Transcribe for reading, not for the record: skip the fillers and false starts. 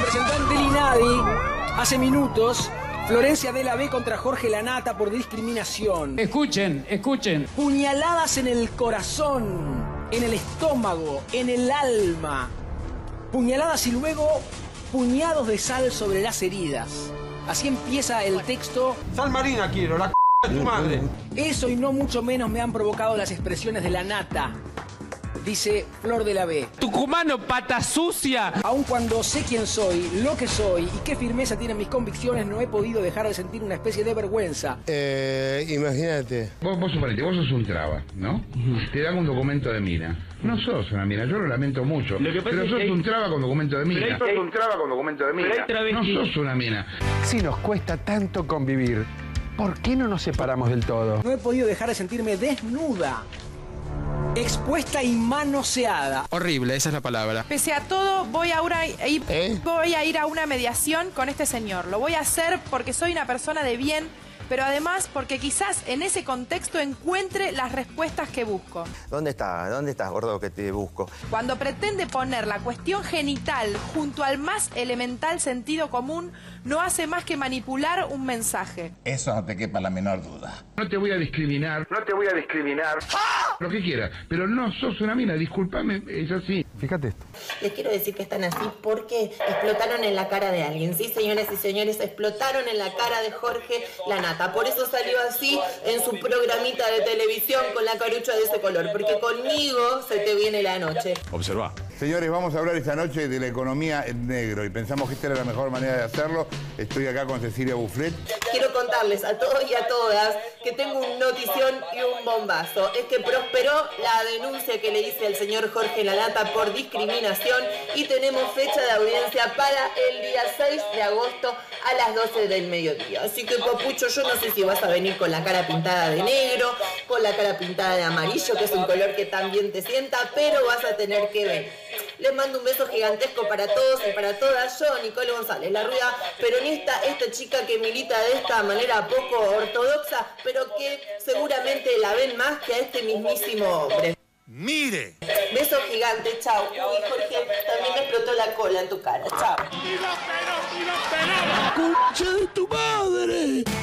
representante del INADI, hace minutos, Florencia de la B contra Jorge Lanata por discriminación. Escuchen, escuchen. Puñaladas en el corazón, en el estómago, en el alma. Puñaladas y luego puñados de sal sobre las heridas. Así empieza el texto. Sal marina quiero, la c*** de tu madre. Eso y no mucho menos me han provocado las expresiones de Lanata, dice Flor de la B. Tucumano, pata sucia. Aun cuando sé quién soy, lo que soy y qué firmeza tienen mis convicciones, no he podido dejar de sentir una especie de vergüenza. Imagínate. Vos suponete, vos sos un traba, ¿no? Te dan un documento de mina. No sos una mina, yo lo lamento mucho. Pero sos un traba con documento de mina. Sos un traba con documento de mina. No sos una mina. Si nos cuesta tanto convivir, ¿por qué no nos separamos del todo? No he podido dejar de sentirme desnuda, expuesta y manoseada. Horrible, esa es la palabra. Pese a todo, voy a ir a una mediación con este señor. Lo voy a hacer porque soy una persona de bien, pero además porque quizás en ese contexto encuentre las respuestas que busco. ¿Dónde estás, gordo, que te busco? Cuando pretende poner la cuestión genital junto al más elemental sentido común, no hace más que manipular un mensaje. Eso no te quepa la menor duda. No te voy a discriminar. No te voy a discriminar. Lo que quieras. Pero no sos una mina, discúlpame, es así. Fíjate esto. Les quiero decir que están así porque explotaron en la cara de alguien. Sí, señoras y señores, explotaron en la cara de Jorge Lanata. Por eso salió así en su programita de televisión con la carucha de ese color. Porque conmigo se te viene la noche. Observa. Señores, vamos a hablar esta noche de la economía en negro y pensamos que esta era la mejor manera de hacerlo. Estoy acá con Cecilia Buffret. Quiero contarles a todos y a todas que tengo un notición y un bombazo. Es que prosperó la denuncia que le hice al señor Jorge Lanata por discriminación y tenemos fecha de audiencia para el día 6 de agosto a las 12 del mediodía. Así que, papucho, yo no sé si vas a venir con la cara pintada de negro, con la cara pintada de amarillo, que es un color que también te sienta, pero vas a tener que venir. Les mando un beso gigantesco para todos y para todas. Yo, Nicole González, la rueda peronista, esta chica que milita de esta manera poco ortodoxa, pero que seguramente la ven más que a este mismísimo hombre. ¡Mire! Beso gigante, chao. Uy, Jorge, también me explotó la cola en tu cara, chao. ¡Concha de tu madre!